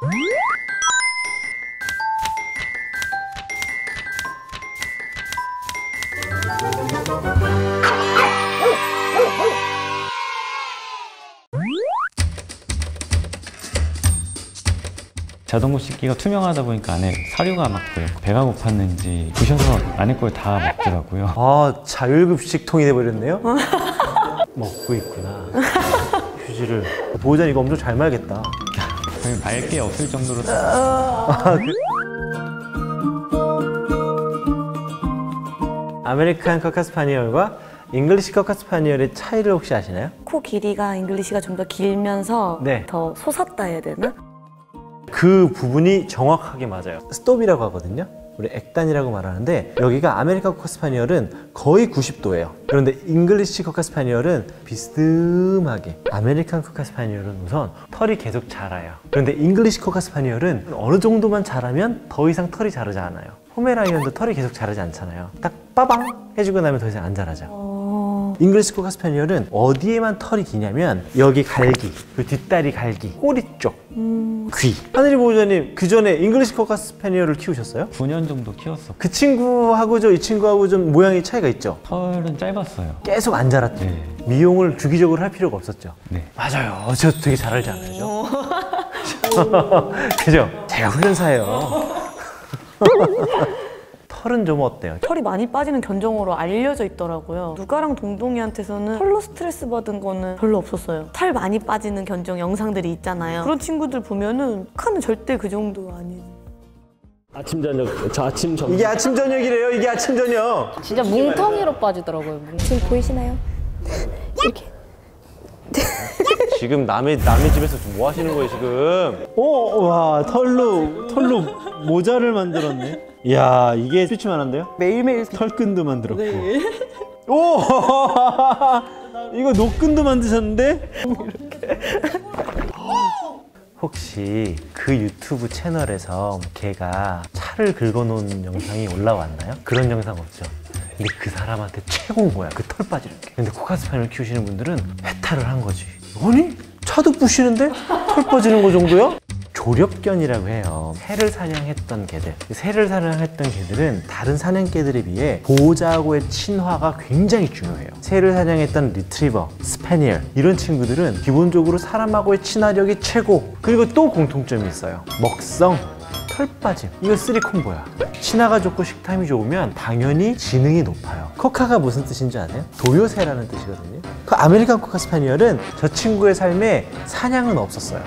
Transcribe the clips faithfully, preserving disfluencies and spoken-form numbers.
자동문 씻기가 투명하다 보니까 안에 사료가 막 배가 고팠는지 부셔서 안에 걸 다 먹더라고요. 아, 자율급식통이 돼버렸네요? 먹고 있구나. 휴지를. 보호자는 이거 엄청 잘 말겠다. 말 게 없을 정도로. 아, 그... 아메리칸 커카스파니얼과 잉글리시 커카스파니얼의 차이를 혹시 아시나요? 코 길이가 잉글리시가 좀 더 길면서 네. 더 솟았다 해야 되나? 그 부분이 정확하게 맞아요. 스톱이라고 하거든요. 우리 액단이라고 말하는데 여기가 아메리칸 커카스파니얼은 거의 구십 도예요. 그런데 잉글리시 커카스파니얼은 비스듬하게. 아메리칸 커카스파니얼은 우선 털이 계속 자라요. 그런데 잉글리시 커카스파니얼은 어느 정도만 자라면 더 이상 털이 자라지 않아요. 포메라니언도 털이 계속 자라지 않잖아요. 딱 빠방 해주고 나면 더 이상 안 자라죠. 어... 잉글리시 커카스파니얼은 어디에만 털이 기냐면 여기 갈기, 그 뒷다리 갈기, 꼬리 쪽, 음... 귀. 하늘이 보호자님, 그 전에 잉글리시 커카스파니얼을 키우셨어요? 구 년 정도 키웠어. 그 친구하고 저 이 친구하고 좀 모양이 차이가 있죠? 털은 짧았어요. 계속 안 자랐죠? 네. 미용을 주기적으로 할 필요가 없었죠? 네. 맞아요. 저도 되게 잘 알지 않아요? 그죠? 제가 훈련사예요. 털은 좀 어때요? 털이 많이 빠지는 견종으로 알려져 있더라고요. 누가랑 동동이한테서는 털로 스트레스 받은 거는 별로 없었어요. 털 많이 빠지는 견종 영상들이 있잖아요. 그런 친구들 보면은 카는 절대 그 정도 아니에요. 아침 저녁, 저 아침 저녁. 이게 아침 저녁이래요. 이게 아침 저녁. 진짜 뭉텅이로 빠지더라고요. 지금 보이시나요? 이렇게. 지금 남의 남의 집에서 지금 뭐 하시는 거예요 지금? 오, 와 털로 털로 모자를 만들었네. 이야, 이게 스피치만한데요? 매일매일 털끈도 만들었고. 네. 오, 이거 노끈도 만드셨는데? 이렇게. 혹시 그 유튜브 채널에서 걔가 차를 긁어놓은 영상이 올라왔나요? 그런 영상 없죠? 근데 그 사람한테 최고인 거야, 그 털 빠지는 게. 근데 코카스파니얼 키우시는 분들은 해탈을 한 거지. 아니? 차도 부시는데 털 빠지는 거 정도야? 조렵견이라고 해요. 새를 사냥했던 개들. 새를 사냥했던 개들은 다른 사냥개들에 비해 보호자하고의 친화가 굉장히 중요해요. 새를 사냥했던 리트리버, 스패니얼 이런 친구들은 기본적으로 사람하고의 친화력이 최고. 그리고 또 공통점이 있어요. 먹성, 털 빠짐. 이거 쓰리 콤보야. 친화가 좋고 식탐이 좋으면 당연히 지능이 높아요. 코카가 무슨 뜻인지 아세요? 도요새라는 뜻이거든요. 그 아메리칸 코카스파니얼은 저 친구의 삶에 사냥은 없었어요.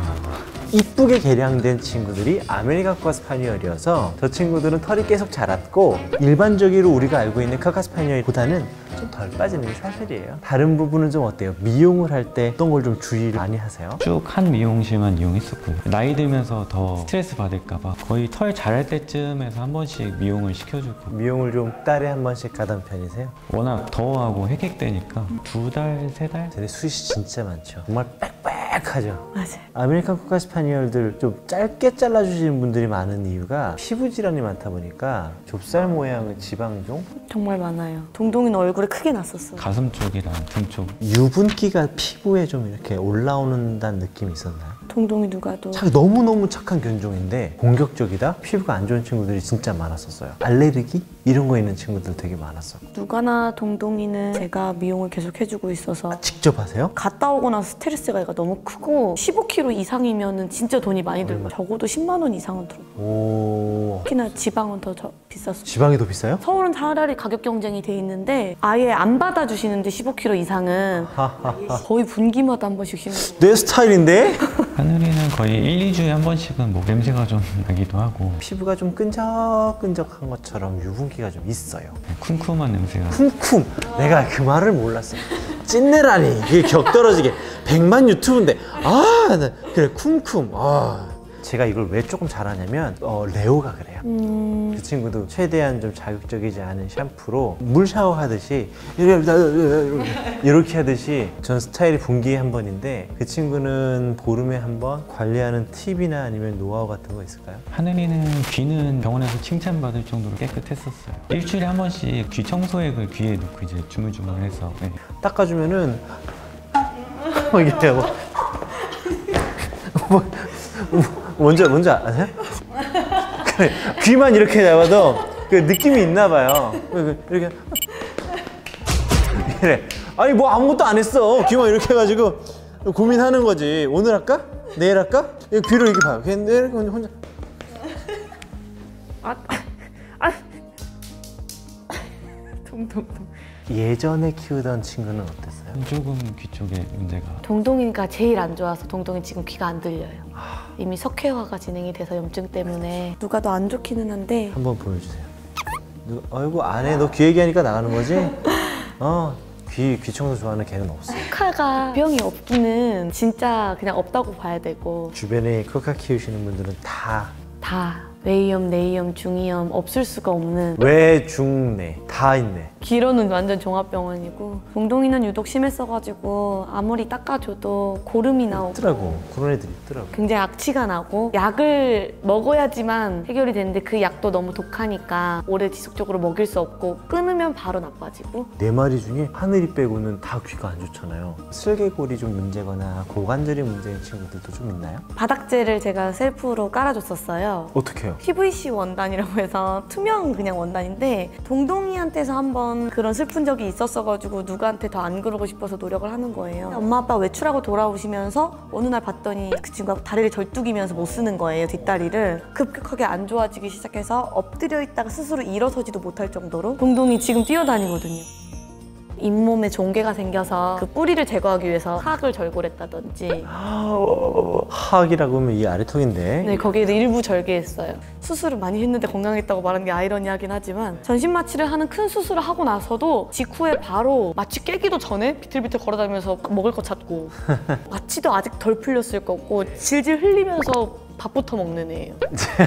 이쁘게 개량된 친구들이 아메리칸 코카스파니얼이어서 저 친구들은 털이 계속 자랐고 일반적으로 우리가 알고 있는 코카스파니얼보다는 좀 덜 빠지는 게 사실이에요. 다른 부분은 좀 어때요? 미용을 할 때 어떤 걸 좀 주의를 많이 하세요? 쭉 한 미용실만 이용했었고요. 나이 들면서 더 스트레스 받을까 봐 거의 털 자랄 때쯤에서 한 번씩 미용을 시켜주고. 미용을 좀 달에 한 번씩 가던 편이세요? 워낙 더워하고 획획되니까 두 달, 세 달? 쟤네 숱이 진짜 많죠. 정말 빽빽하죠. 맞아요. 아메리칸 코카스파니얼들 좀 짧게 잘라주시는 분들이 많은 이유가 피부 질환이 많다 보니까 좁쌀 모양의 지방종? 정말 많아요. 동동이는 얼굴에 크게 났었어요. 가슴 쪽이랑 등 쪽. 유분기가 피부에 좀 이렇게 올라오는다는 느낌이 있었나요? 동동이 누가도 자, 너무너무 착한 견종인데 공격적이다? 피부가 안 좋은 친구들이 진짜 많았었어요. 알레르기? 이런 거 있는 친구들 되게 많았었고. 누가나 동동이는 제가 미용을 계속 해주고 있어서 아, 직접 하세요? 갔다 오고 나서 스트레스가 얘가 너무 크고 십오 킬로그램 이상이면 진짜 돈이 많이 들고 적어도 십만 원 이상은 들어요. 오... 특히나 지방은 더 저, 비쌌어요. 지방이 더 비싸요? 서울은 차라리 가격 경쟁이 돼 있는데 아예 안 받아주시는데 십오 킬로그램 이상은 거의 분기마다 한 번씩 쉬는 거예요. 내 스타일인데? 하늘이는 거의 일, 이 주에 한 번씩은 뭐 냄새가 좀 나기도 하고 피부가 좀 끈적끈적한 것처럼 유분기가 좀 있어요. 쿰쿰한 냄새가. 쿰쿰! 내가 그 말을 몰랐어. 찐내라니. 이게 격떨어지게. 백만 유튜브인데 아, 나 그래 쿰쿰. 아. 제가 이걸 왜 조금 잘하냐면 어, 레오가 그래요. 음... 그 친구도 최대한 좀 자극적이지 않은 샴푸로 물 샤워하듯이 이렇게 하듯이 전 스타일이 분기에 한 번인데 그 친구는 보름에 한 번 관리하는 팁이나 아니면 노하우 같은 거 있을까요? 하늘이는 귀는 병원에서 칭찬받을 정도로 깨끗했었어요. 일주일에 한 번씩 귀 청소액을 귀에 넣고 이제 주물주물해서 네. 닦아주면은 이게 뭐, 뭐, 뭔지 뭔지 아세요? 그래, 귀만 이렇게 잡아도 그 느낌이 있나 봐요. 이렇게 그래. 아니 뭐 아무것도 안 했어. 귀만 이렇게 해가지고 고민하는 거지. 오늘 할까? 내일 할까? 귀를 이렇게 봐요. 내일 혼자. 아, 아, 동동동. 예전에 키우던 친구는 어땠어요? 조금 귀 쪽에 문제가. 동동이가 제일 안 좋아서 동동이 지금 귀가 안 들려요. 이미 석회화가 진행이 돼서 염증 때문에 누가 더 안 좋기는 한데. 한번 보여주세요. 누, 아이고 안해. 너 귀 얘기하니까 나가는 거지? 어. 귀, 귀 청소 좋아하는 걔는 없어. 코카가 병이 없기는 진짜 그냥 없다고 봐야 되고. 주변에 코카 키우시는 분들은 다 다 외이염, 내이염, 중이염 없을 수가 없는 외, 중, 내 다 있네. 귀로는 완전 종합병원이고 동동이는 유독 심했어가지고 아무리 닦아줘도 고름이 나오고 있더라고. 그런 애들이 있더라고. 굉장히 악취가 나고 약을 먹어야지만 해결이 되는데 그 약도 너무 독하니까 오래 지속적으로 먹일 수 없고 끊으면 바로 나빠지고. 네 마리 중에 하늘이 빼고는 다 귀가 안 좋잖아요. 슬개골이 좀 문제거나 고관절이 문제인 친구들도 좀 있나요? 바닥재를 제가 셀프로 깔아줬었어요. 어떻게 해요? 피브이씨 원단이라고 해서 투명 그냥 원단인데 동동이한테서 한번 그런 슬픈 적이 있었어가지고 누구한테 더 안 그러고 싶어서 노력을 하는 거예요. 엄마 아빠 외출하고 돌아오시면서 어느 날 봤더니 그 친구가 다리를 절뚝이면서 못 쓰는 거예요, 뒷다리를. 급격하게 안 좋아지기 시작해서 엎드려 있다가 스스로 일어서지도 못할 정도로. 동동이 지금 뛰어다니거든요. 잇몸에 종괴가 생겨서 그 뿌리를 제거하기 위해서 하악을 절골했다든지. 하악이라고 하면 이 아래턱인데. 네, 거기에도 일부 절개했어요. 수술을 많이 했는데 건강했다고 말하는 게 아이러니하긴 하지만 전신 마취를 하는 큰 수술을 하고 나서도 직후에 바로 마취 깨기도 전에 비틀비틀 걸어다니면서 먹을 거 찾고 마취도 아직 덜 풀렸을 거고 질질 흘리면서 밥부터 먹는 애예요.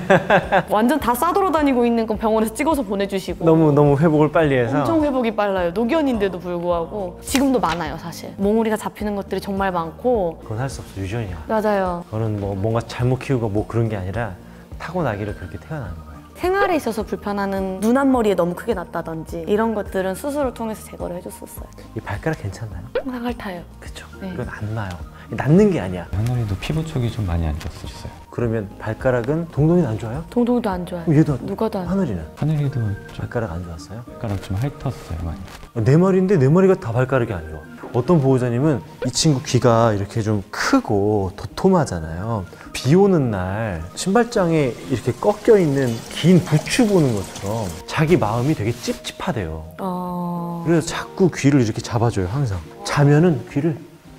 완전 다 싸돌아다니고 있는 건 병원에서 찍어서 보내주시고. 너무 너무 회복을 빨리 해서. 엄청 회복이 빨라요. 노견인데도 불구하고. 지금도 많아요, 사실. 몽우리가 잡히는 것들이 정말 많고. 그건 할 수 없어. 유전이야. 맞아요. 그거는 뭐 뭔가 잘못 키우고 뭐 그런 게 아니라 타고나기를 그렇게 태어나는 거예요. 생활에 있어서 불편하는 눈 앞머리에 너무 크게 났다든지 이런 것들은 수술을 통해서 제거를 해줬었어요. 이 발가락 괜찮나요? 항상 핥아요. 그쵸. 네. 이건 안 나요. 낫는 게 아니야. 하늘이도 피부 쪽이 좀 많이 안 좋았었어요. 그러면 발가락은 동동이는 안 좋아요? 동동도 안 좋아요. 얘도 안 누가 다. 하늘이는? 하늘이도 좀 발가락 안 좋았어요? 발가락 좀 핥았어요 많이. 네 마리인데 네 마리가 다 발가락이 안 좋아. 어떤 보호자님은 이 친구 귀가 이렇게 좀 크고 도톰하잖아요. 비 오는 날 신발장에 이렇게 꺾여 있는 긴 부추 보는 것처럼 자기 마음이 되게 찝찝하대요. 어... 그래서 자꾸 귀를 이렇게 잡아줘요. 항상 자면은 귀를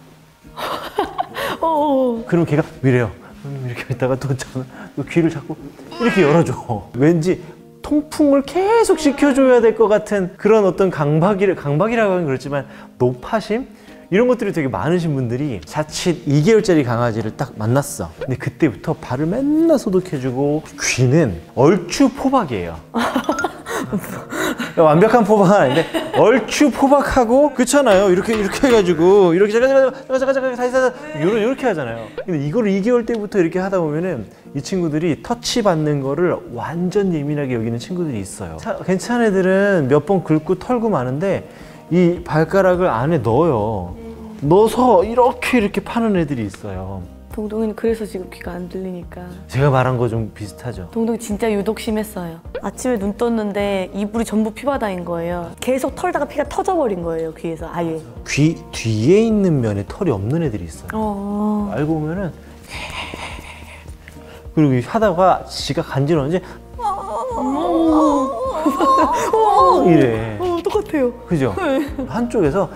어... 그럼 걔가 이래요. 이렇게 있다가 또, 자면 또 귀를 자꾸 이렇게 열어줘. 왠지 통풍을 계속 시켜줘야 될 것 같은 그런 어떤 강박이를, 강박이라고 하긴 그렇지만 노파심? 이런 것들이 되게 많으신 분들이 자칫 이 개월짜리 강아지를 딱 만났어. 근데 그때부터 발을 맨날 소독해주고 귀는 얼추 포박이에요. 완벽한 포박은 아닌데 얼추 포박하고 그렇잖아요. 이렇게 이렇게 해가지고 이렇게 잠깐 잠깐 잠깐 잠깐 다시 다시 이렇게 이렇게 하잖아요. 근데 이거를 이 개월 때부터 이렇게 하다 보면은 이 친구들이 터치 받는 거를 완전 예민하게 여기는 친구들이 있어요. 사, 괜찮은 애들은 몇 번 긁고 털고 마는데 이 발가락을 안에 넣어요. 넣어서 이렇게 이렇게 파는 애들이 있어요. 동동이는 그래서 지금 귀가 안 들리니까. 제가 말한 거 좀 비슷하죠? 동동이 진짜 유독 심했어요. 아침에 눈 떴는데 이불이 전부 피바다인 거예요. 계속 털다가 피가 터져버린 거예요, 귀에서 아예. 귀 뒤에 있는 면에 털이 없는 애들이 있어요. 어... 알고 보면은 그리고 하다가 지가 간지러운지 이래. 어, 똑같아요. 그죠? 한쪽에서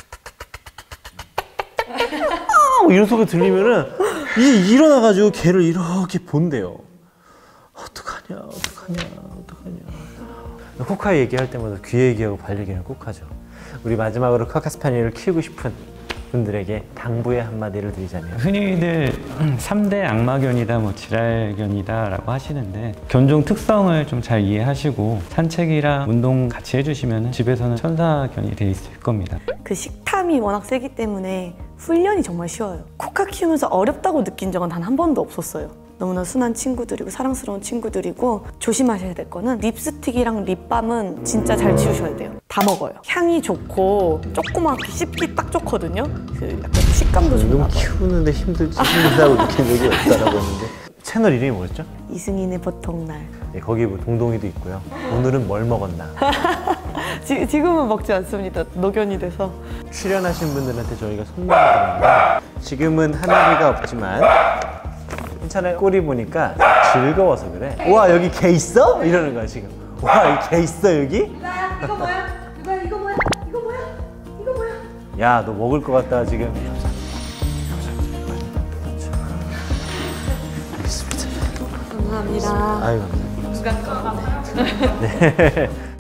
탁탁탁탁탁탁탁 이런 소리 들리면은 이 일어나가지고 걔를 이렇게 본대요. 어떡하냐, 어떡하냐, 어떡하냐. 코카 얘기할 때마다 귀 얘기하고 발 얘기는 꼭 하죠. 우리 마지막으로 코카 스파니엘을 키우고 싶은 분들에게 당부의 한마디를 드리자면 흔히들 삼 대 악마견이다, 뭐 지랄견이다 라고 하시는데 견종 특성을 좀 잘 이해하시고 산책이랑 운동 같이 해주시면 집에서는 천사견이 돼 있을 겁니다. 그 식탐이 워낙 세기 때문에 훈련이 정말 쉬워요. 코카 키우면서 어렵다고 느낀 적은 단 한 번도 없었어요. 너무나 순한 친구들이고 사랑스러운 친구들이고 조심하셔야 될 거는 립스틱이랑 립밤은 진짜 잘 지우셔야 돼요. 다 먹어요. 향이 좋고 조그맣게 씹기 딱 좋거든요. 그 약간 식감도 좀 좋나 봐요. 키우는데 힘들지 힘들다고 느낀 적이 없다라고 했는데 채널 이름이 뭐였죠? 이승인의 보통날. 네, 거기 뭐 동동이도 있고요. 오늘은 뭘 먹었나. 지, 지금은 먹지 않습니다. 노견이 돼서. 출연하신 분들한테 저희가 선물을 드립니다. 지금은 하나비가 없지만 괜찮아요. 꼴이 보니까 즐거워서 그래. 와 여기 개 있어? 이러는 거야 지금. 와 여기 개 있어 여기? 이거 뭐야? 이거 이거 뭐야? 이거 뭐야? 이거 뭐야? 야 너 먹을 것 같다 지금. 감사합니다. 아유 감사합니다. 네.